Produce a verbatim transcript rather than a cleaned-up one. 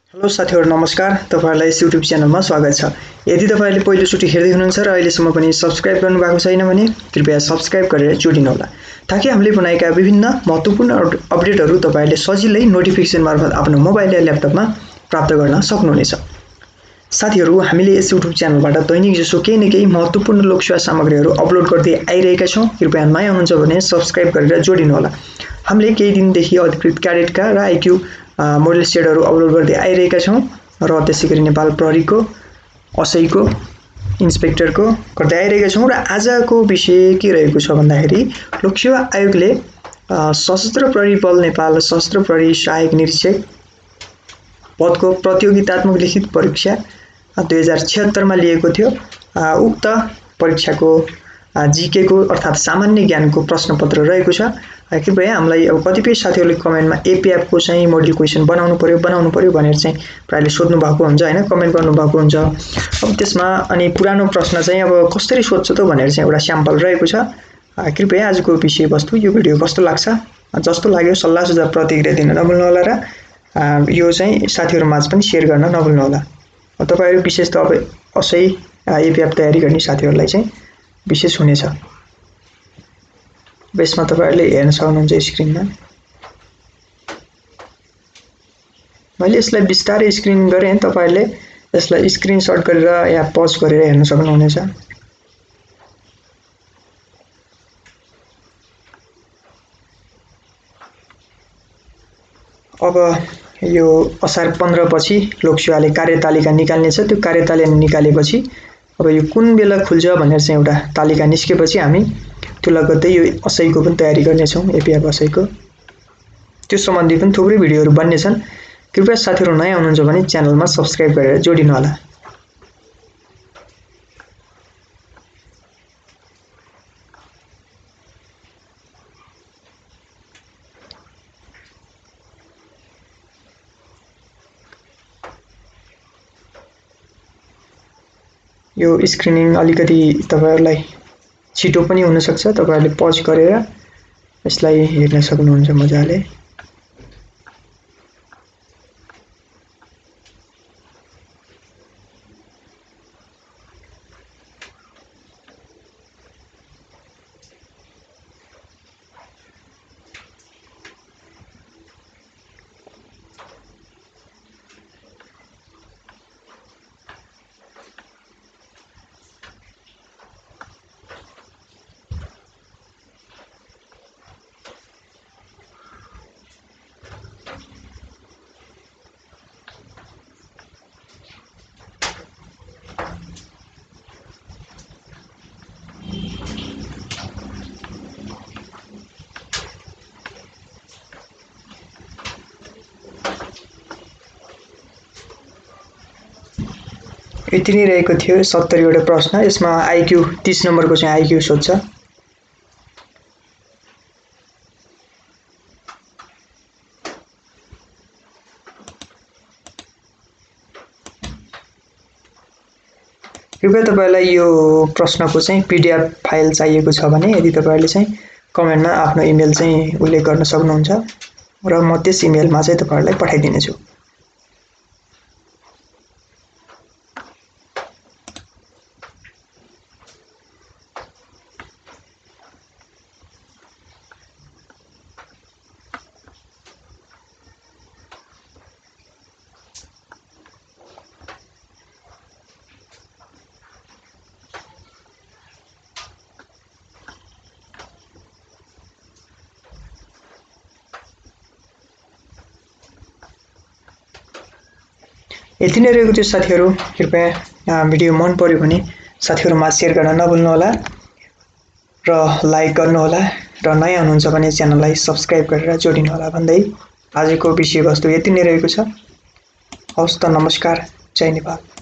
Hello साथीहरु नमस्कार। तपाईहरुलाई यस युट्युब च्यानलमा स्वागत छ। यदि तपाईहरुले पहिलोचोटि हेर्दै हुनुहुन्छ र अहिलेसम्म पनि सब्स्क्राइब गर्नु भएको छैन भने कृपया सब्स्क्राइब गरेर जोडिनु होला ताकि हामीले बनाएका विभिन्न महत्त्वपूर्ण अपडेटहरु तपाईहरुले सजिलै नोटिफिकेसन मार्फत आफ्नो मोबाइल या ल्यापटपमा प्राप्त गर्न सक्नुहुनेछ। साथीहरु हामीले यस युट्युब च्यानलबाट दैनिक जसो केही न केही महत्त्वपूर्ण लोकसेवा सामग्रीहरु अपलोड गर्दै आइरहेका छौं। कृपया नयाँ हुनुहुन्छ भने सब्स्क्राइब गरेर जोडिनु होला। हामीले केही दिनदेखि अधिकृत क्याडेटका र आईक्यू मोडल सेटहरु अपलोड गर्दै आइरहेका छौं र त्यसैगरी नेपाल प्रहरीको असैको इन्स्पेक्टरको गर्दै आइरहेका छौं र आजको विषय के रहेको छ भन्दाखेरि लोकसेवा आयोगले सशस्त्र प्रहरी बल नेपाल सशस्त्र प्रहरी सहायक निरीक्षक पदको प्रतियोगितात्मक लिखित परीक्षा दुई हजार छिहत्तर मा लिएको थियो। उक्त परीक्षाको जीके को अर्थात सामान्य ज्ञानको प्रश्नपत्र रहेको छ। कृपया हामीलाई अब कतिपय साथीहरुले कमेन्टमा एपीएफ को चाहिँ मोडल क्वेशन बनाउनु पर्यो बनाउनु पर्यो भनेर चाहिँ प्रायले सोध्नु भएको हुन्छ हैन, कमेन्ट गर्नु भएको हुन्छ। अब त्यसमा अनि पुरानो प्रश्न चाहिँ अब कसरी सोध्छ त भनेर चाहिँ एउटा स्याम्पल रहेको छ। कृपया आजको विषयवस्तु यो भिडियो कस्तो लाग्छ जस्तो लाग्यो सल्लाह सुझाव प्रतिक्रिया दिन नभुल्नु होला र यो चाहिँ साथीहरुमाझ पनि शेयर गर्न नभुल्नु होला। तपाईहरु विशेष त अब असै एपीएफ तयारी गर्ने साथीहरुलाई चाहिँ विशेष हुनेछ। बेसमा तपाईहरुले हेर्न सक्नुहुन्छ स्क्रिनमा। मैले यसलाई बिस्तारै स्क्रिन गरे तपाईहरुले यसलाई स्क्रिनशट गरेर या पज गरेर हेर्न सक्नुहुनेछ। अब यो असार पन्ध्र पछि लोकसेवाले कार्यतालिका निकाल्ने छ। त्यो कार्यतालिका निकालेपछि अब यो कुन बेला खुल्छ भनेर चाहिँ एउटा तालिका निस्केपछि हामी त्यो लगत्तै यो असैको पनि तयारी गर्ने छौं। एपीएफ असैको त्यो सम्बन्धी पनि थुप्रै भिडियोहरु बन्ने छन्। कृपया साथीहरु नयाँ हुनुहुन्छ भने च्यानलमा सब्स्क्राइब गरेर जोडिनु होला। यो स्क्रिनिङ अलिकति तपाईहरुलाई छिटो पनि हुन सक्छ। तपाईहरुले पज गरेर यसलाई हेर्न सक्नुहुन्छ मजाले। यति नै रहेको थियो सत्तरी वटा प्रश्न। यसमा आईक्यू तीस नम्बरको चाहिँ आईक्यू सोध्छ। कृपया तपाईलाई यो प्रश्नको चाहिँ पीडीएफ फाइल चाहिएको छ भने यदि तपाईहरुले चाहिँ कमेन्टमा आफ्नो इमेल चाहिँ उल्लेख गर्न सक्नुहुन्छ र म त्यस इमेलमा चाहिँ तपाईहरुलाई पठाइदिने छु। यति नै रहेको थियो साथीहरु। कृपया भिडियो मन पर्यो भने साथीहरुमा शेयर गर्न नभुल्नु होला र लाइक गर्नु होला र नयाँ हुनुहुन्छ भने च्यानललाई सब्स्क्राइब गरेर जोडिनु होला भन्दै आजको विषयवस्तु यति नै रहेको छ। हवस् त नमस्कार। जय नेपाल।